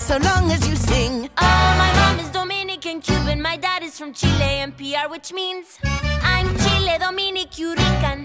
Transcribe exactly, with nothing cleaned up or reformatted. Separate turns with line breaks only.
so long as you sing.
Oh, my mom is Dominican, Cuban, my dad is from Chile, N P R, which means I'm Chile, Dominic, Rican.